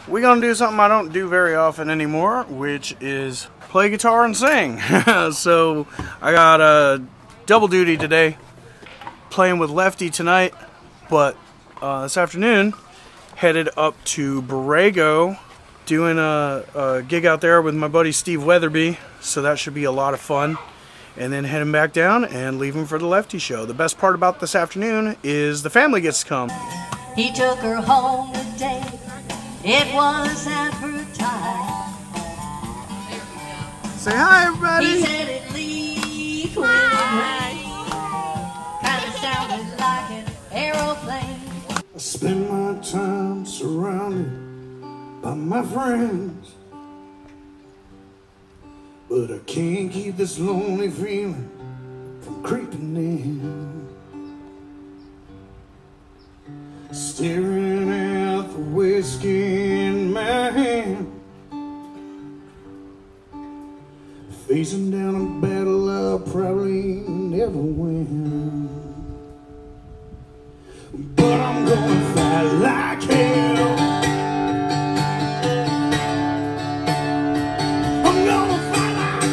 we're gonna do something I don't do very often anymore, which is play guitar and sing. So I got a double duty today, playing with Lefty tonight, but this afternoon headed up to Borrego, doing a gig out there with my buddy Steve Weatherby, so that should be a lot of fun. And then heading back down and leaving for the Lefty show. The best part about this afternoon is the family gets to come. He took her home today. It was advertised. Say hi, everybody. He said it leaked with rain. Kinda sounded like an aeroplane. I spend my time surrounded by my friends, but I can't keep this lonely feeling from creeping in. Staring at the whiskey in my hand, facing down a battle I'll probably never win. But I'm gonna fight like hell. I'm gonna fight like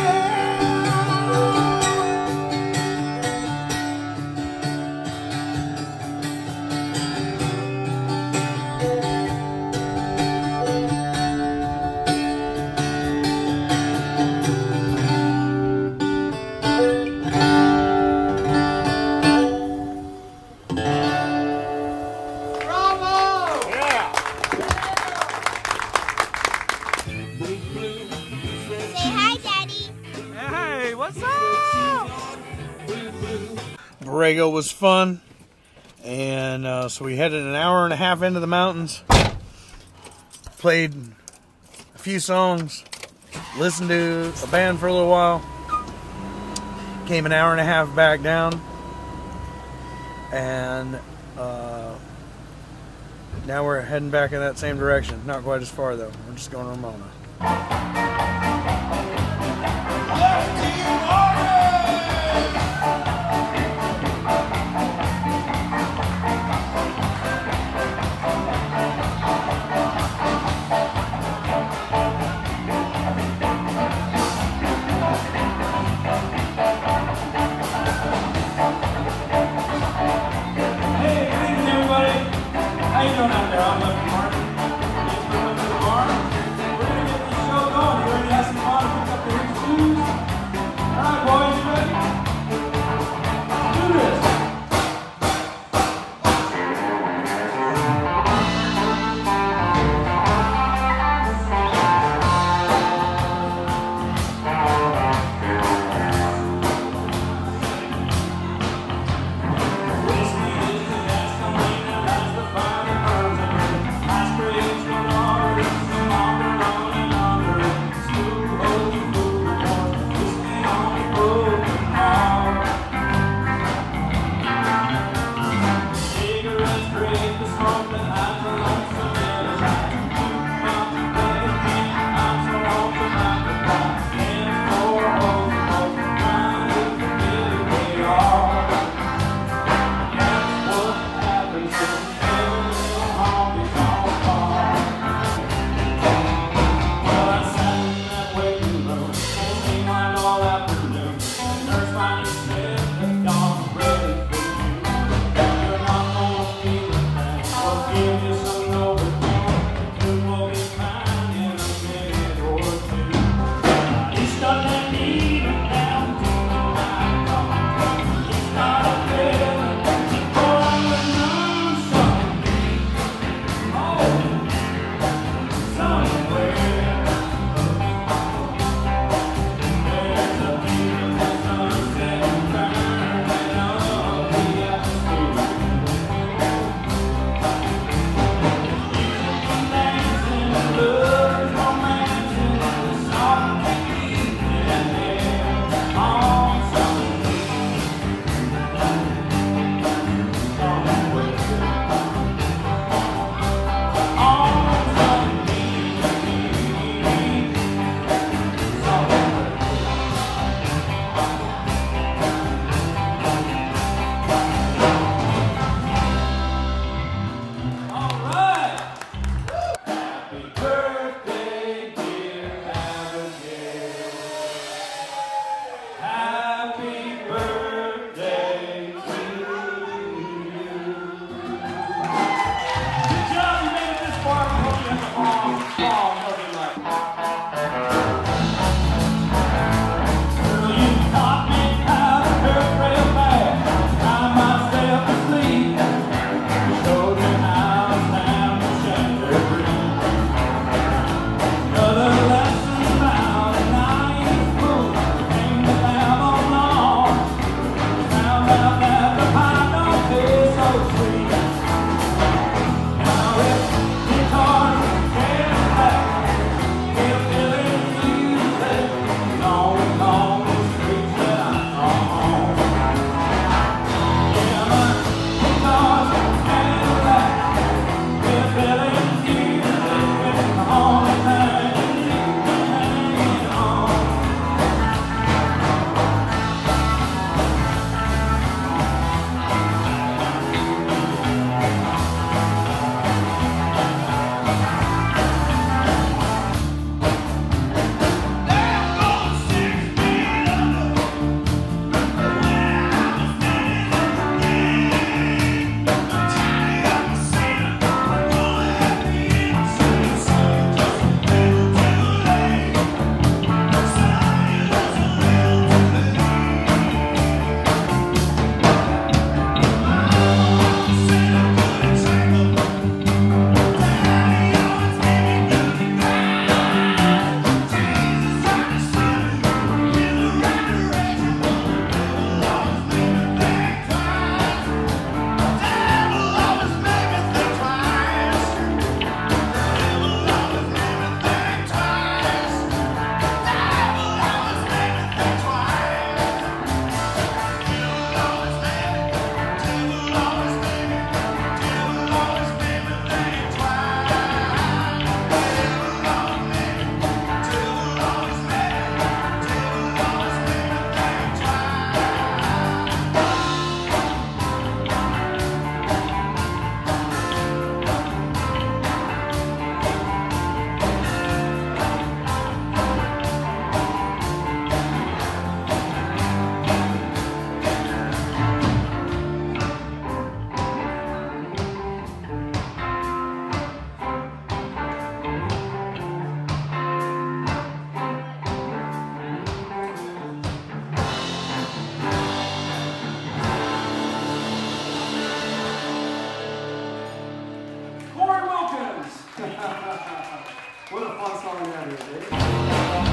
Borrego was fun, and so we headed an hour and a half into the mountains, played a few songs, listened to a band for a little while, came an hour and a half back down, and now we're heading back in that same direction. Not quite as far though, we're just going to Ramona. How you doing out there? I'm Lefty. Just going to the bar. We're going to get birthday, dear Abigail. Happy birthday to you. Good job, you made it this far. I hope you have a long, healthy life. Girl, you taught me how to hurt real bad. Cry myself to sleep. You showed me how to stand the shelter breeze. Another lesson found, and I ain't fooled. Came to Babylon long. Found out that the pie don't taste so sweet. Now it's guitars and Cadillac, hillbilly music, long the streets that I know. Yeah, my guitars and Cadillac, hillbilly music, it's the only thing you need to hang on. Cory, Wilkins! What a fun song to have here, Dave.